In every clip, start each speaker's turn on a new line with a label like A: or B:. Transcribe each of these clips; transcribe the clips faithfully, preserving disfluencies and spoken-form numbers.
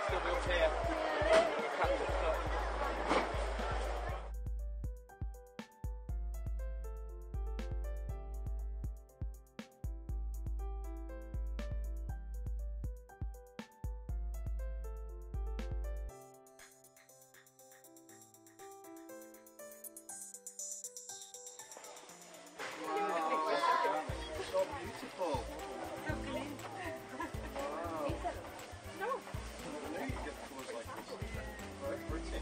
A: Still be up here.
B: So beautiful.
C: So clean.
B: Wow.
C: No.
B: I knew you'd get colours like this. Very pretty.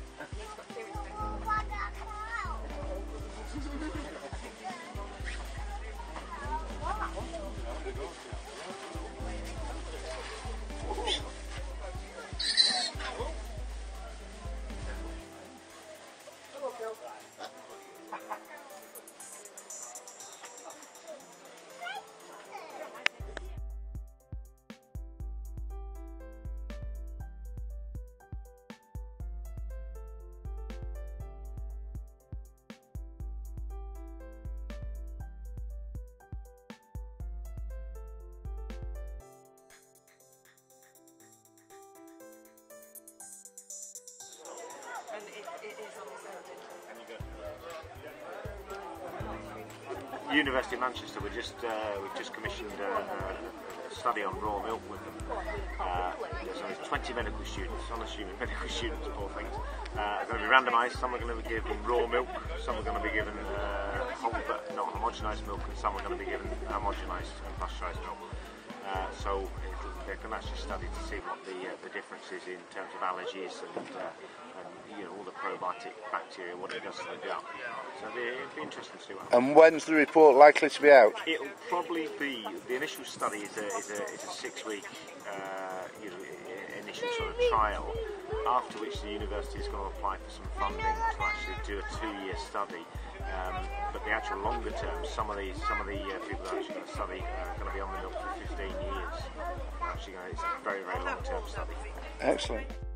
C: And it, it is on the side.
D: University of Manchester, we just uh, we've just commissioned uh, a study on raw milk with them. Uh, so there's twenty medical students, unassuming medical students, poor things. Uh, going to be randomised. Some are going to be given raw milk, some are going to be given uh, whole but not homogenised milk, and some are going to be given homogenised and pasteurised milk. Uh, so it'll, they can actually study to see what the uh, the difference is in terms of allergies and, uh, and you know all the probiotic bacteria, what it does to the gut. So it'll be, it'll be interesting to see what happens.
E: And when's the report likely to be out?
D: It'll probably be the initial study is a is a, is a six week uh, you know initial sort of trial. After which the university is going to apply for some funding to actually do a two year study. Um, but the actual longer term, some of these, some of the uh, people that are actually going to study are going to be on the milk for fifteen years. Actually, it's a very, very long term study.
E: Excellent.